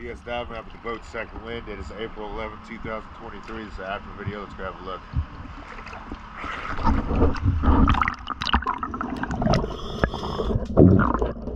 DS diving up at the boat's second wind. It is April 11, 2023. This is an after video. Let's go have a look.